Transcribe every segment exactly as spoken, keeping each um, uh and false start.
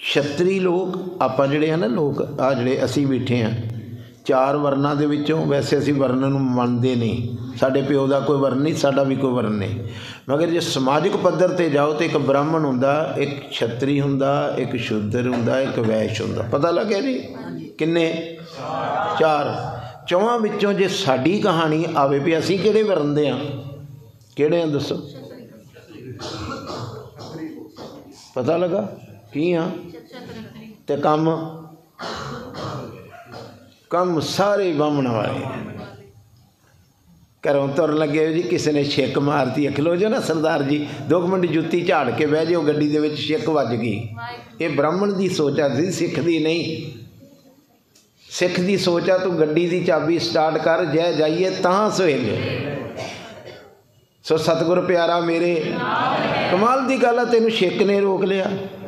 ਛਤਰੀ ਲੋਕ ਆਪਾਂ ਜਿਹੜੇ ਆ ਨਾ ਲੋਕ ਆ ਜਿਹੜੇ ਅਸੀਂ ਬੈਠੇ ਹਾਂ ਚਾਰ ਵਰਨਾਂ ਦੇ ਵਿੱਚੋਂ ਵੈਸੇ ਅਸੀਂ ਵਰਨ ਨੂੰ ਮੰਨਦੇ ਨਹੀਂ। ਸਾਡੇ ਪਿਓ ਦਾ ਕੋਈ ਵਰਨ ਨਹੀਂ, ਸਾਡਾ ਵੀ ਕੋਈ ਵਰਨ ਨਹੀਂ। ਮਗਰ ਜੇ ਸਮਾਜਿਕ ਪੱਧਰ 'ਤੇ ਜਾਓ ਤਾਂ ਇੱਕ ਬ੍ਰਾਹਮਣ ਹੁੰਦਾ, ਇੱਕ ਛਤਰੀ ਹੁੰਦਾ, ਇੱਕ ਸ਼ੂਦਰ ਹੁੰਦਾ, ਇੱਕ ਵੈਸ਼ ਹੁੰਦਾ। ਪਤਾ ਲੱਗਿਆ ਜੀ ਕਿੰਨੇ? ਚਾਰ। ਚੌਹਾਂ ਵਿੱਚੋਂ ਜੇ ਸਾਡੀ ਕਹਾਣੀ ਆਵੇ ਵੀ ਅਸੀਂ ਕਿਹੜੇ ਵਰਨ ਦੇ ਹਾਂ, ਕਿਹੜੇ ਹਾਂ ਦੱਸੋ? ਪਤਾ ਲੱਗਾ ਕੀ ਹਾਂ? ਅਤੇ ਕੰਮ ਕੰਮ ਸਾਰੇ ਬਾਹਮਣਾਂ ਵਾਲੇ। ਘਰੋਂ ਤੁਰਨ ਲੱਗੇ ਜੀ ਕਿਸੇ ਨੇ ਛਿੱਕ ਮਾਰਤੀ, ਖਲੋ ਜਾਓ ਨਾ ਸਰਦਾਰ ਜੀ, ਦੋ ਕੁ ਮਿੰਟ ਜੁੱਤੀ ਝਾੜ ਕੇ ਬਹਿ ਜਾਓ, ਗੱਡੀ ਦੇ ਵਿੱਚ ਛਿੱਕ ਵੱਜ ਗਈ। ਇਹ ਬ੍ਰਾਹਮਣ ਦੀ ਸੋਚ ਆ ਸੀ, ਸਿੱਖ ਦੀ ਨਹੀਂ। ਸਿੱਖ ਦੀ ਸੋਚ ਆ ਤੂੰ ਗੱਡੀ ਦੀ ਚਾਬੀ ਸਟਾਰਟ ਕਰ, ਜੈ ਜਾਈਏ ਤਾਂ ਸੋਹਿਲ। ਸੋ ਸਤਿਗੁਰ ਪਿਆਰਾ ਮੇਰੇ, ਕਮਾਲ ਦੀ ਗੱਲ ਆ, ਤੈਨੂੰ ਛਿੱਕ ਨੇ ਰੋਕ ਲਿਆ।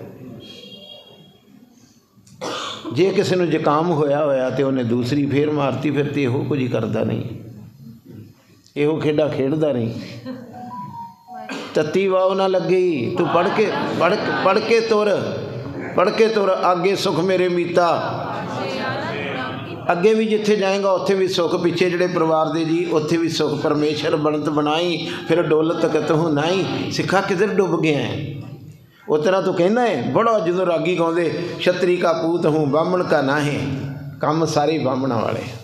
ਜੇ ਕਿਸੇ ਨੂੰ ਜ਼ੁਕਾਮ ਹੋਇਆ ਹੋਇਆ ਤਾਂ ਉਹਨੇ ਦੂਸਰੀ ਫੇਰ ਮਾਰਤੀ, ਫਿਰ ਤਾਂ ਇਹੋ ਕੁਝ ਹੀ ਕਰਦਾ ਨਹੀਂ, ਇਹੋ ਖੇਡਾਂ ਖੇਡਦਾ ਨਹੀਂ। ਤੱਤੀ ਵਾਹ ਨਾ ਲੱਗੀ, ਤੂੰ ਪੜ੍ਹ ਕੇ ਪੜ੍ਹ ਪੜ੍ਹ ਕੇ ਤੁਰ, ਪੜ੍ਹ ਕੇ ਤੁਰ, ਅੱਗੇ ਸੁੱਖ ਮੇਰੇ ਮੀਤਾ। ਅੱਗੇ ਵੀ ਜਿੱਥੇ ਜਾਏਗਾ ਉੱਥੇ ਵੀ ਸੁੱਖ, ਪਿੱਛੇ ਜਿਹੜੇ ਪਰਿਵਾਰ ਦੇ ਜੀ ਉੱਥੇ ਵੀ ਸੁੱਖ। ਪਰਮੇਸ਼ਰ ਬਣਤ ਬਣਾਈ ਫਿਰ ਡੋਲਤ ਕਤਹੁ ਨਾਈ। ਸਿੱਖਾ ਕਿਧਰ ਡੁੱਬ ਗਿਆ ਹੈ? ਉਹ ਤਰ੍ਹਾਂ ਤੂੰ ਕਹਿੰਦਾ ਹੈ ਬੜਾ, ਜਦੋਂ ਰਾਗੀ ਗਾਉਂਦੇ ਛਤਰੀ ਕਾ ਪੂਤ ਹੂੰ ਬਾਹਮਣ ਕਾ ਨਾਹੀਂ। ਕੰਮ ਸਾਰੇ ਬਾਹਮਣਾਂ ਵਾਲੇ।